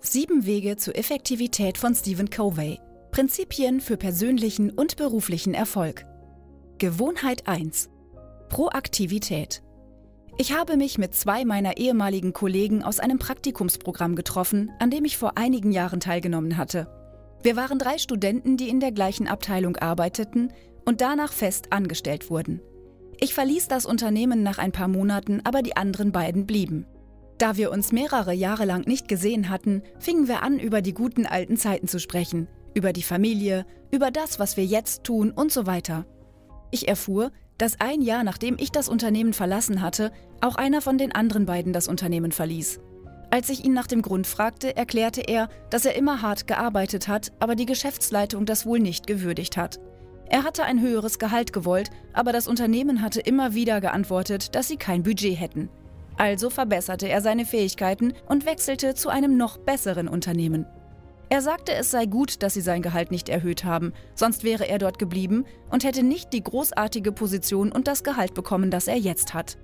7 Wege zur Effektivität von Stephen Covey. Prinzipien für persönlichen und beruflichen Erfolg. Gewohnheit 1. Proaktivität. Ich habe mich mit 2 meiner ehemaligen Kollegen aus einem Praktikumsprogramm getroffen, an dem ich vor einigen Jahren teilgenommen hatte. Wir waren 3 Studenten, die in der gleichen Abteilung arbeiteten und danach fest angestellt wurden. Ich verließ das Unternehmen nach ein paar Monaten, aber die anderen beiden blieben. Da wir uns mehrere Jahre lang nicht gesehen hatten, fingen wir an, über die guten alten Zeiten zu sprechen, über die Familie, über das, was wir jetzt tun und so weiter. Ich erfuhr, dass ein Jahr nachdem ich das Unternehmen verlassen hatte, auch einer von den anderen beiden das Unternehmen verließ. Als ich ihn nach dem Grund fragte, erklärte er, dass er immer hart gearbeitet hat, aber die Geschäftsleitung das wohl nicht gewürdigt hat. Er hatte ein höheres Gehalt gewollt, aber das Unternehmen hatte immer wieder geantwortet, dass sie kein Budget hätten. Also verbesserte er seine Fähigkeiten und wechselte zu einem noch besseren Unternehmen. Er sagte, es sei gut, dass sie sein Gehalt nicht erhöht haben, sonst wäre er dort geblieben und hätte nicht die großartige Position und das Gehalt bekommen, das er jetzt hat.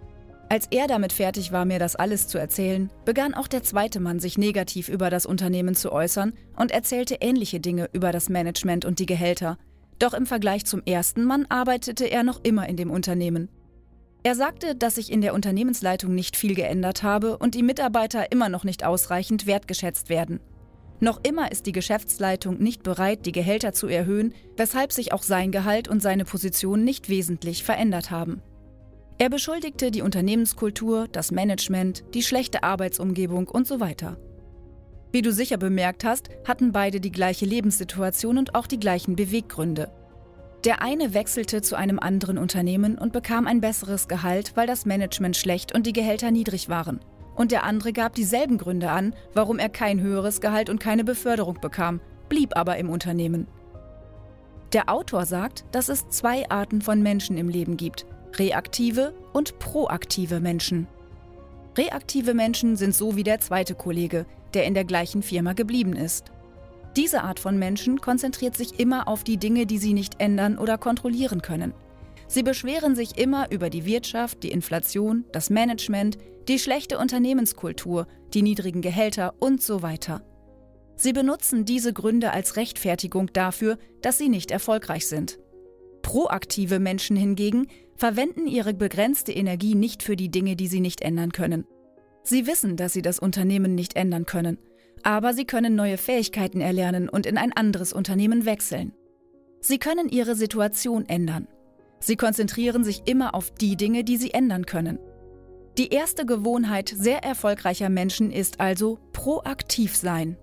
Als er damit fertig war, mir das alles zu erzählen, begann auch der zweite Mann sich negativ über das Unternehmen zu äußern und erzählte ähnliche Dinge über das Management und die Gehälter. Doch im Vergleich zum ersten Mann arbeitete er noch immer in dem Unternehmen. Er sagte, dass sich in der Unternehmensleitung nicht viel geändert habe und die Mitarbeiter immer noch nicht ausreichend wertgeschätzt werden. Noch immer ist die Geschäftsleitung nicht bereit, die Gehälter zu erhöhen, weshalb sich auch sein Gehalt und seine Position nicht wesentlich verändert haben. Er beschuldigte die Unternehmenskultur, das Management, die schlechte Arbeitsumgebung und so weiter. Wie du sicher bemerkt hast, hatten beide die gleiche Lebenssituation und auch die gleichen Beweggründe. Der eine wechselte zu einem anderen Unternehmen und bekam ein besseres Gehalt, weil das Management schlecht und die Gehälter niedrig waren. Und der andere gab dieselben Gründe an, warum er kein höheres Gehalt und keine Beförderung bekam, blieb aber im Unternehmen. Der Autor sagt, dass es 2 Arten von Menschen im Leben gibt: reaktive und proaktive Menschen. Reaktive Menschen sind so wie der zweite Kollege, der in der gleichen Firma geblieben ist. Diese Art von Menschen konzentriert sich immer auf die Dinge, die sie nicht ändern oder kontrollieren können. Sie beschweren sich immer über die Wirtschaft, die Inflation, das Management, die schlechte Unternehmenskultur, die niedrigen Gehälter und so weiter. Sie benutzen diese Gründe als Rechtfertigung dafür, dass sie nicht erfolgreich sind. Proaktive Menschen hingegen verwenden ihre begrenzte Energie nicht für die Dinge, die sie nicht ändern können. Sie wissen, dass sie das Unternehmen nicht ändern können, aber sie können neue Fähigkeiten erlernen und in ein anderes Unternehmen wechseln. Sie können ihre Situation ändern. Sie konzentrieren sich immer auf die Dinge, die sie ändern können. Die erste Gewohnheit sehr erfolgreicher Menschen ist also proaktiv sein.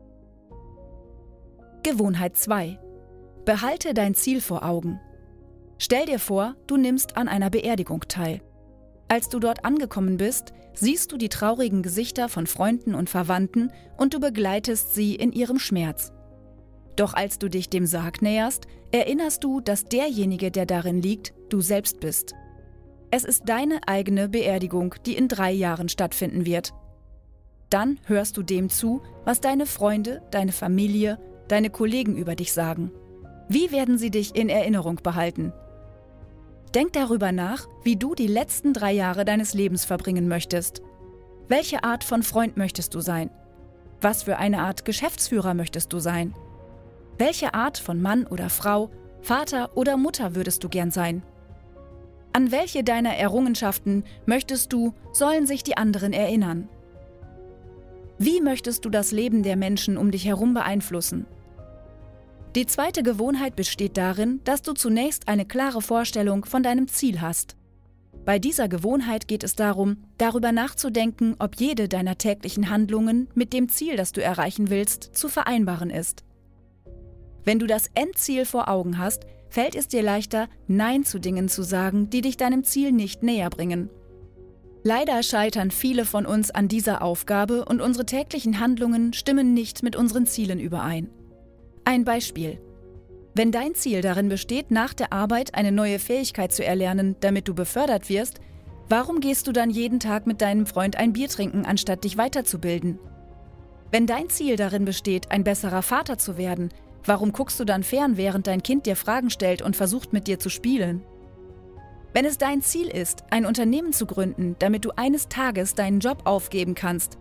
Gewohnheit 2. Behalte dein Ziel vor Augen. Stell dir vor, du nimmst an einer Beerdigung teil. Als du dort angekommen bist, siehst du die traurigen Gesichter von Freunden und Verwandten und du begleitest sie in ihrem Schmerz. Doch als du dich dem Sarg näherst, erinnerst du, dass derjenige, der darin liegt, du selbst bist. Es ist deine eigene Beerdigung, die in 3 Jahren stattfinden wird. Dann hörst du dem zu, was deine Freunde, deine Familie, deine Kollegen über dich sagen. Wie werden sie dich in Erinnerung behalten? Denk darüber nach, wie du die letzten 3 Jahre deines Lebens verbringen möchtest. Welche Art von Freund möchtest du sein? Was für eine Art Geschäftsführer möchtest du sein? Welche Art von Mann oder Frau, Vater oder Mutter würdest du gern sein? An welche deiner Errungenschaften möchtest du, sollen sich die anderen erinnern? Wie möchtest du das Leben der Menschen um dich herum beeinflussen? Die zweite Gewohnheit besteht darin, dass du zunächst eine klare Vorstellung von deinem Ziel hast. Bei dieser Gewohnheit geht es darum, darüber nachzudenken, ob jede deiner täglichen Handlungen mit dem Ziel, das du erreichen willst, zu vereinbaren ist. Wenn du das Endziel vor Augen hast, fällt es dir leichter, Nein zu Dingen zu sagen, die dich deinem Ziel nicht näher bringen. Leider scheitern viele von uns an dieser Aufgabe und unsere täglichen Handlungen stimmen nicht mit unseren Zielen überein. Ein Beispiel: Wenn dein Ziel darin besteht, nach der Arbeit eine neue Fähigkeit zu erlernen, damit du befördert wirst, warum gehst du dann jeden Tag mit deinem Freund ein Bier trinken, anstatt dich weiterzubilden? Wenn dein Ziel darin besteht, ein besserer Vater zu werden, warum guckst du dann fern, während dein Kind dir Fragen stellt und versucht, mit dir zu spielen? Wenn es dein Ziel ist, ein Unternehmen zu gründen, damit du eines Tages deinen Job aufgeben kannst,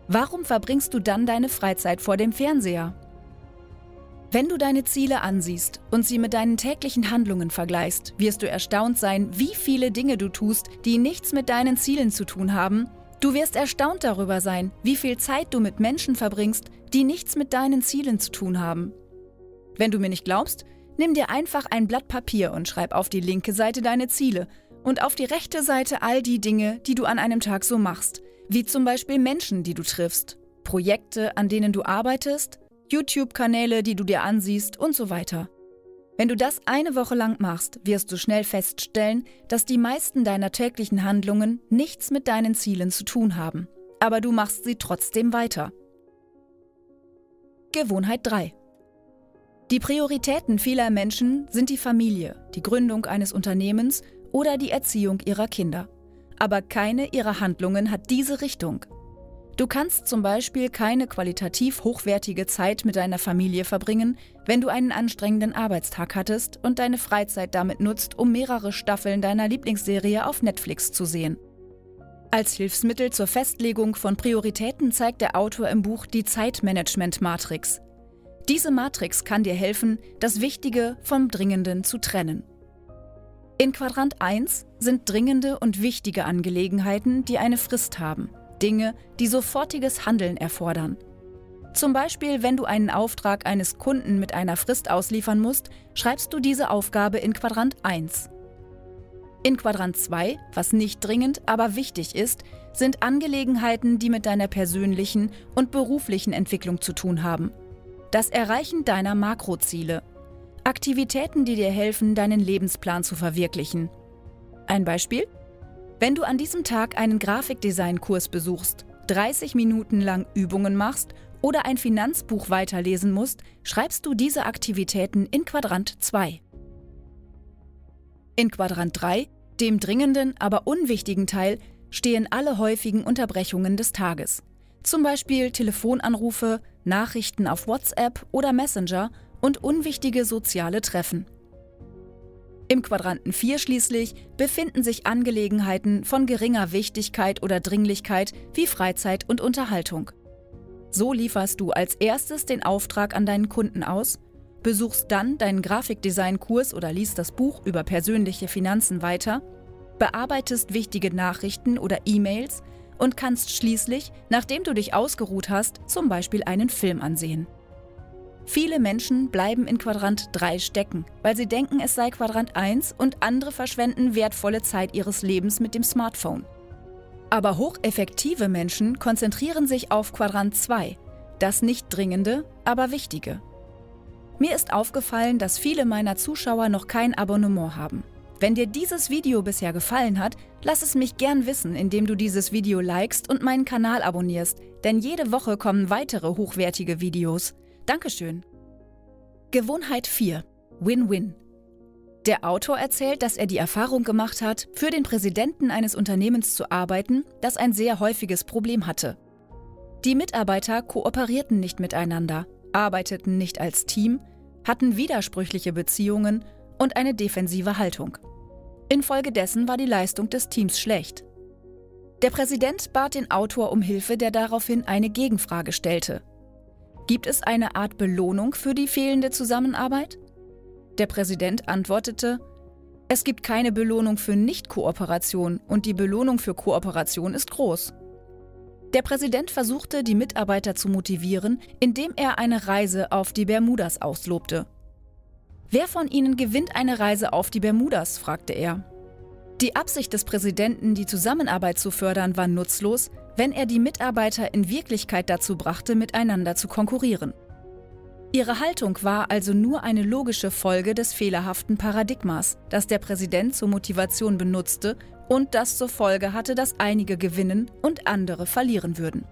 Warum verbringst du dann deine Freizeit vor dem Fernseher? Wenn du deine Ziele ansiehst und sie mit deinen täglichen Handlungen vergleichst, wirst du erstaunt sein, wie viele Dinge du tust, die nichts mit deinen Zielen zu tun haben. Du wirst erstaunt darüber sein, wie viel Zeit du mit Menschen verbringst, die nichts mit deinen Zielen zu tun haben. Wenn du mir nicht glaubst, nimm dir einfach ein Blatt Papier und schreib auf die linke Seite deine Ziele und auf die rechte Seite all die Dinge, die du an einem Tag so machst, wie zum Beispiel Menschen, die du triffst, Projekte, an denen du arbeitest, YouTube-Kanäle, die du dir ansiehst und so weiter. Wenn du das eine Woche lang machst, wirst du schnell feststellen, dass die meisten deiner täglichen Handlungen nichts mit deinen Zielen zu tun haben. Aber du machst sie trotzdem weiter. Gewohnheit 3. Die Prioritäten vieler Menschen sind die Familie, die Gründung eines Unternehmens oder die Erziehung ihrer Kinder. Aber keine ihrer Handlungen hat diese Richtung. Du kannst zum Beispiel keine qualitativ hochwertige Zeit mit deiner Familie verbringen, wenn du einen anstrengenden Arbeitstag hattest und deine Freizeit damit nutzt, um mehrere Staffeln deiner Lieblingsserie auf Netflix zu sehen. Als Hilfsmittel zur Festlegung von Prioritäten zeigt der Autor im Buch die Zeitmanagement-Matrix. Diese Matrix kann dir helfen, das Wichtige vom Dringenden zu trennen. In Quadrant 1 sind dringende und wichtige Angelegenheiten, die eine Frist haben. Dinge, die sofortiges Handeln erfordern. Zum Beispiel, wenn du einen Auftrag eines Kunden mit einer Frist ausliefern musst, schreibst du diese Aufgabe in Quadrant 1. In Quadrant 2, was nicht dringend, aber wichtig ist, sind Angelegenheiten, die mit deiner persönlichen und beruflichen Entwicklung zu tun haben. Das Erreichen deiner Makroziele. Aktivitäten, die dir helfen, deinen Lebensplan zu verwirklichen. Ein Beispiel? Wenn du an diesem Tag einen Grafikdesign-Kurs besuchst, 30 Minuten lang Übungen machst oder ein Finanzbuch weiterlesen musst, schreibst du diese Aktivitäten in Quadrant 2. In Quadrant 3, dem dringenden, aber unwichtigen Teil, stehen alle häufigen Unterbrechungen des Tages. Zum Beispiel Telefonanrufe, Nachrichten auf WhatsApp oder Messenger und unwichtige soziale Treffen. Im Quadranten 4 schließlich befinden sich Angelegenheiten von geringer Wichtigkeit oder Dringlichkeit wie Freizeit und Unterhaltung. So lieferst du als erstes den Auftrag an deinen Kunden aus, besuchst dann deinen Grafikdesign-Kurs oder liest das Buch über persönliche Finanzen weiter, bearbeitest wichtige Nachrichten oder E-Mails und kannst schließlich, nachdem du dich ausgeruht hast, zum Beispiel einen Film ansehen. Viele Menschen bleiben in Quadrant 3 stecken, weil sie denken, es sei Quadrant 1 und andere verschwenden wertvolle Zeit ihres Lebens mit dem Smartphone. Aber hocheffektive Menschen konzentrieren sich auf Quadrant 2, das nicht dringende, aber wichtige. Mir ist aufgefallen, dass viele meiner Zuschauer noch kein Abonnement haben. Wenn dir dieses Video bisher gefallen hat, lass es mich gern wissen, indem du dieses Video likest und meinen Kanal abonnierst, denn jede Woche kommen weitere hochwertige Videos. Dankeschön. Gewohnheit 4. Win-Win. Der Autor erzählt, dass er die Erfahrung gemacht hat, für den Präsidenten eines Unternehmens zu arbeiten, das ein sehr häufiges Problem hatte. Die Mitarbeiter kooperierten nicht miteinander, arbeiteten nicht als Team, hatten widersprüchliche Beziehungen und eine defensive Haltung. Infolgedessen war die Leistung des Teams schlecht. Der Präsident bat den Autor um Hilfe, der daraufhin eine Gegenfrage stellte. Gibt es eine Art Belohnung für die fehlende Zusammenarbeit? Der Präsident antwortete: Es gibt keine Belohnung für Nicht-Kooperation und die Belohnung für Kooperation ist groß. Der Präsident versuchte, die Mitarbeiter zu motivieren, indem er eine Reise auf die Bermudas auslobte. Wer von Ihnen gewinnt eine Reise auf die Bermudas? Fragte er. Die Absicht des Präsidenten, die Zusammenarbeit zu fördern, war nutzlos, wenn er die Mitarbeiter in Wirklichkeit dazu brachte, miteinander zu konkurrieren. Ihre Haltung war also nur eine logische Folge des fehlerhaften Paradigmas, das der Präsident zur Motivation benutzte und das zur Folge hatte, dass einige gewinnen und andere verlieren würden.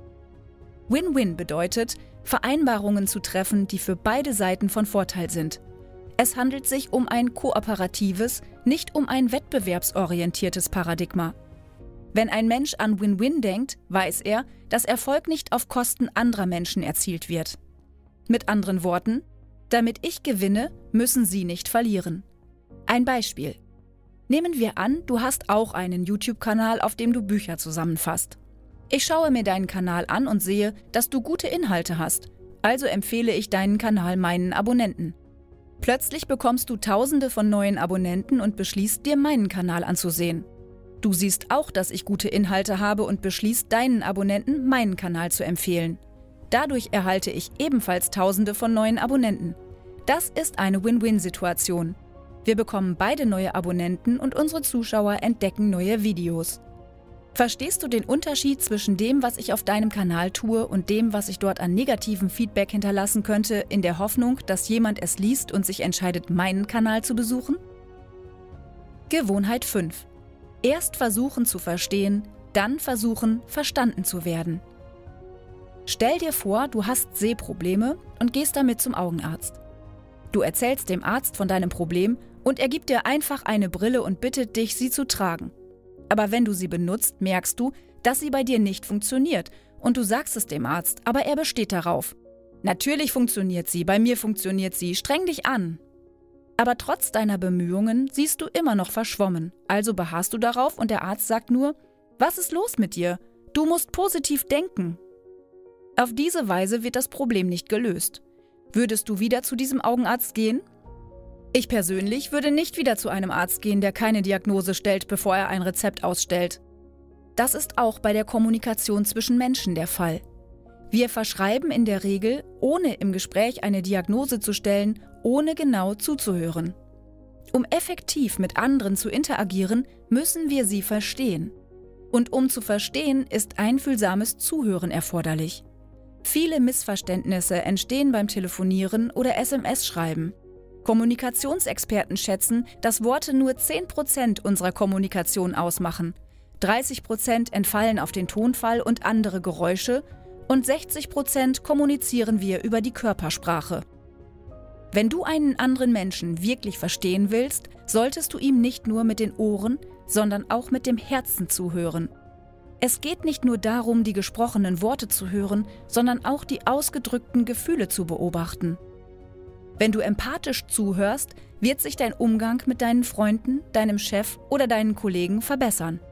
Win-Win bedeutet, Vereinbarungen zu treffen, die für beide Seiten von Vorteil sind. Es handelt sich um ein kooperatives, nicht um ein wettbewerbsorientiertes Paradigma. Wenn ein Mensch an Win-Win denkt, weiß er, dass Erfolg nicht auf Kosten anderer Menschen erzielt wird. Mit anderen Worten, damit ich gewinne, müssen Sie nicht verlieren. Ein Beispiel. Nehmen wir an, du hast auch einen YouTube-Kanal, auf dem du Bücher zusammenfasst. Ich schaue mir deinen Kanal an und sehe, dass du gute Inhalte hast. Also empfehle ich deinen Kanal meinen Abonnenten. Plötzlich bekommst du Tausende von neuen Abonnenten und beschließt, dir meinen Kanal anzusehen. Du siehst auch, dass ich gute Inhalte habe und beschließt, deinen Abonnenten meinen Kanal zu empfehlen. Dadurch erhalte ich ebenfalls Tausende von neuen Abonnenten. Das ist eine Win-Win-Situation. Wir bekommen beide neue Abonnenten und unsere Zuschauer entdecken neue Videos. Verstehst du den Unterschied zwischen dem, was ich auf deinem Kanal tue und dem, was ich dort an negativem Feedback hinterlassen könnte, in der Hoffnung, dass jemand es liest und sich entscheidet, meinen Kanal zu besuchen? Gewohnheit 5. Erst versuchen zu verstehen, dann versuchen, verstanden zu werden. Stell dir vor, du hast Sehprobleme und gehst damit zum Augenarzt. Du erzählst dem Arzt von deinem Problem und er gibt dir einfach eine Brille und bittet dich, sie zu tragen. Aber wenn du sie benutzt, merkst du, dass sie bei dir nicht funktioniert und du sagst es dem Arzt, aber er besteht darauf. Natürlich funktioniert sie, bei mir funktioniert sie, streng dich an. Aber trotz deiner Bemühungen siehst du immer noch verschwommen, also beharrst du darauf und der Arzt sagt nur, was ist los mit dir? Du musst positiv denken. Auf diese Weise wird das Problem nicht gelöst. Würdest du wieder zu diesem Augenarzt gehen? Ich persönlich würde nicht wieder zu einem Arzt gehen, der keine Diagnose stellt, bevor er ein Rezept ausstellt. Das ist auch bei der Kommunikation zwischen Menschen der Fall. Wir verschreiben in der Regel, ohne im Gespräch eine Diagnose zu stellen, ohne genau zuzuhören. Um effektiv mit anderen zu interagieren, müssen wir sie verstehen. Und um zu verstehen, ist einfühlsames Zuhören erforderlich. Viele Missverständnisse entstehen beim Telefonieren oder SMS-Schreiben. Kommunikationsexperten schätzen, dass Worte nur 10% unserer Kommunikation ausmachen. 30% entfallen auf den Tonfall und andere Geräusche und 60% kommunizieren wir über die Körpersprache. Wenn du einen anderen Menschen wirklich verstehen willst, solltest du ihm nicht nur mit den Ohren, sondern auch mit dem Herzen zuhören. Es geht nicht nur darum, die gesprochenen Worte zu hören, sondern auch die ausgedrückten Gefühle zu beobachten. Wenn du empathisch zuhörst, wird sich dein Umgang mit deinen Freunden, deinem Chef oder deinen Kollegen verbessern.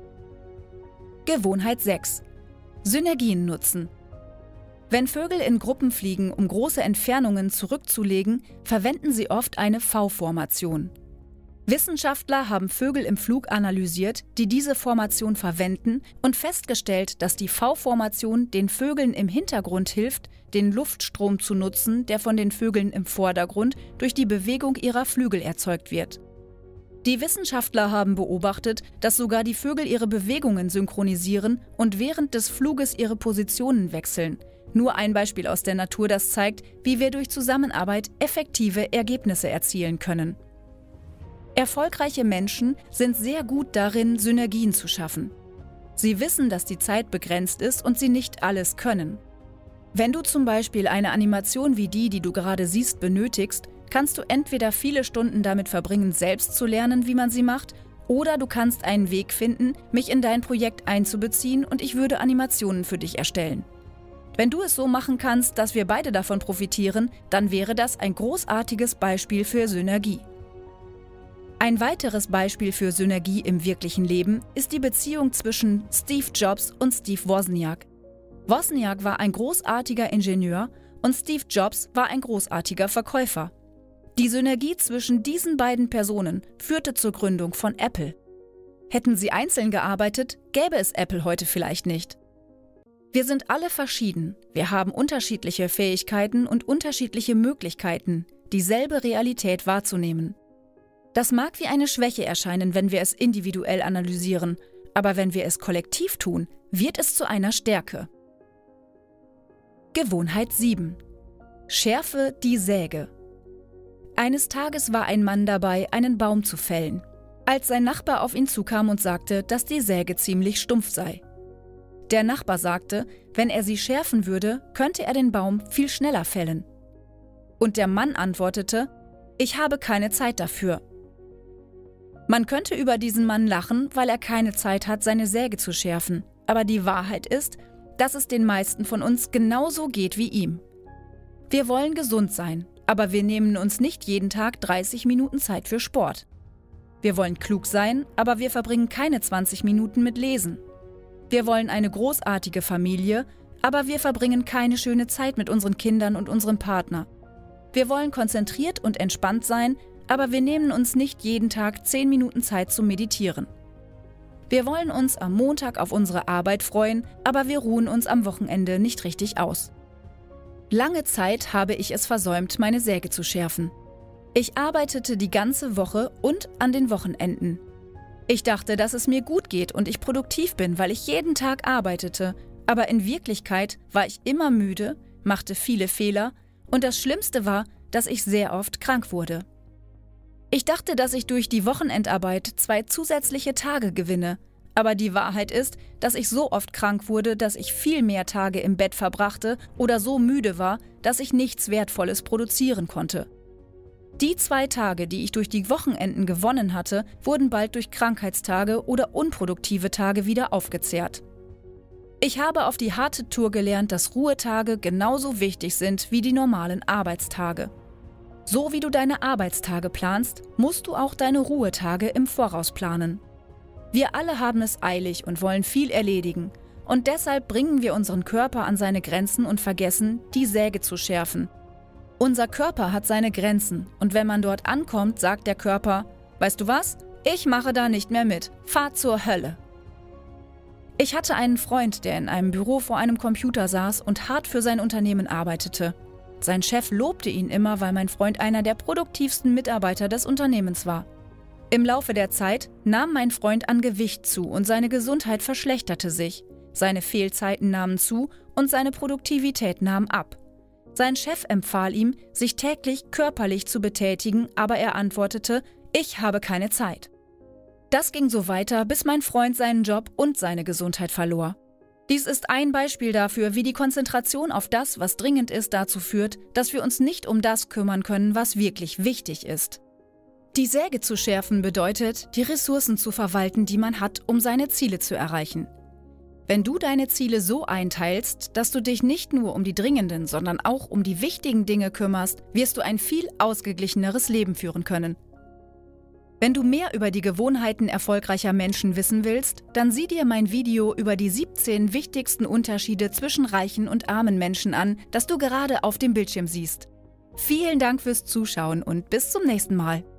Gewohnheit 6. Synergien nutzen. Wenn Vögel in Gruppen fliegen, um große Entfernungen zurückzulegen, verwenden sie oft eine V-Formation. Wissenschaftler haben Vögel im Flug analysiert, die diese Formation verwenden und festgestellt, dass die V-Formation den Vögeln im Hintergrund hilft, den Luftstrom zu nutzen, der von den Vögeln im Vordergrund durch die Bewegung ihrer Flügel erzeugt wird. Die Wissenschaftler haben beobachtet, dass sogar die Vögel ihre Bewegungen synchronisieren und während des Fluges ihre Positionen wechseln. Nur ein Beispiel aus der Natur, das zeigt, wie wir durch Zusammenarbeit effektive Ergebnisse erzielen können. Erfolgreiche Menschen sind sehr gut darin, Synergien zu schaffen. Sie wissen, dass die Zeit begrenzt ist und sie nicht alles können. Wenn du zum Beispiel eine Animation wie die du gerade siehst, benötigst, kannst du entweder viele Stunden damit verbringen, selbst zu lernen, wie man sie macht, oder du kannst einen Weg finden, mich in dein Projekt einzubeziehen und ich würde Animationen für dich erstellen. Wenn du es so machen kannst, dass wir beide davon profitieren, dann wäre das ein großartiges Beispiel für Synergie. Ein weiteres Beispiel für Synergie im wirklichen Leben ist die Beziehung zwischen Steve Jobs und Steve Wozniak. Wozniak war ein großartiger Ingenieur und Steve Jobs war ein großartiger Verkäufer. Die Synergie zwischen diesen beiden Personen führte zur Gründung von Apple. Hätten sie einzeln gearbeitet, gäbe es Apple heute vielleicht nicht. Wir sind alle verschieden, wir haben unterschiedliche Fähigkeiten und unterschiedliche Möglichkeiten, dieselbe Realität wahrzunehmen. Das mag wie eine Schwäche erscheinen, wenn wir es individuell analysieren, aber wenn wir es kollektiv tun, wird es zu einer Stärke. Gewohnheit 7. Schärfe die Säge. Eines Tages war ein Mann dabei, einen Baum zu fällen, als sein Nachbar auf ihn zukam und sagte, dass die Säge ziemlich stumpf sei. Der Nachbar sagte, wenn er sie schärfen würde, könnte er den Baum viel schneller fällen. Und der Mann antwortete, ich habe keine Zeit dafür. Man könnte über diesen Mann lachen, weil er keine Zeit hat, seine Säge zu schärfen. Aber die Wahrheit ist, dass es den meisten von uns genauso geht wie ihm. Wir wollen gesund sein, aber wir nehmen uns nicht jeden Tag 30 Minuten Zeit für Sport. Wir wollen klug sein, aber wir verbringen keine 20 Minuten mit Lesen. Wir wollen eine großartige Familie, aber wir verbringen keine schöne Zeit mit unseren Kindern und unserem Partner. Wir wollen konzentriert und entspannt sein, aber wir nehmen uns nicht jeden Tag 10 Minuten Zeit zum Meditieren. Wir wollen uns am Montag auf unsere Arbeit freuen, aber wir ruhen uns am Wochenende nicht richtig aus. Lange Zeit habe ich es versäumt, meine Säge zu schärfen. Ich arbeitete die ganze Woche und an den Wochenenden. Ich dachte, dass es mir gut geht und ich produktiv bin, weil ich jeden Tag arbeitete, aber in Wirklichkeit war ich immer müde, machte viele Fehler und das Schlimmste war, dass ich sehr oft krank wurde. Ich dachte, dass ich durch die Wochenendarbeit 2 zusätzliche Tage gewinne, aber die Wahrheit ist, dass ich so oft krank wurde, dass ich viel mehr Tage im Bett verbrachte oder so müde war, dass ich nichts Wertvolles produzieren konnte. Die 2 Tage, die ich durch die Wochenenden gewonnen hatte, wurden bald durch Krankheitstage oder unproduktive Tage wieder aufgezehrt. Ich habe auf die harte Tour gelernt, dass Ruhetage genauso wichtig sind wie die normalen Arbeitstage. So wie du deine Arbeitstage planst, musst du auch deine Ruhetage im Voraus planen. Wir alle haben es eilig und wollen viel erledigen. Und deshalb bringen wir unseren Körper an seine Grenzen und vergessen, die Säge zu schärfen. Unser Körper hat seine Grenzen und wenn man dort ankommt, sagt der Körper, weißt du was? Ich mache da nicht mehr mit. Fahr zur Hölle. Ich hatte einen Freund, der in einem Büro vor einem Computer saß und hart für sein Unternehmen arbeitete. Sein Chef lobte ihn immer, weil mein Freund einer der produktivsten Mitarbeiter des Unternehmens war. Im Laufe der Zeit nahm mein Freund an Gewicht zu und seine Gesundheit verschlechterte sich. Seine Fehlzeiten nahmen zu und seine Produktivität nahm ab. Sein Chef empfahl ihm, sich täglich körperlich zu betätigen, aber er antwortete, ich habe keine Zeit. Das ging so weiter, bis mein Freund seinen Job und seine Gesundheit verlor. Dies ist ein Beispiel dafür, wie die Konzentration auf das, was dringend ist, dazu führt, dass wir uns nicht um das kümmern können, was wirklich wichtig ist. Die Säge zu schärfen bedeutet, die Ressourcen zu verwalten, die man hat, um seine Ziele zu erreichen. Wenn du deine Ziele so einteilst, dass du dich nicht nur um die dringenden, sondern auch um die wichtigen Dinge kümmerst, wirst du ein viel ausgeglicheneres Leben führen können. Wenn du mehr über die Gewohnheiten erfolgreicher Menschen wissen willst, dann sieh dir mein Video über die 17 wichtigsten Unterschiede zwischen reichen und armen Menschen an, das du gerade auf dem Bildschirm siehst. Vielen Dank fürs Zuschauen und bis zum nächsten Mal.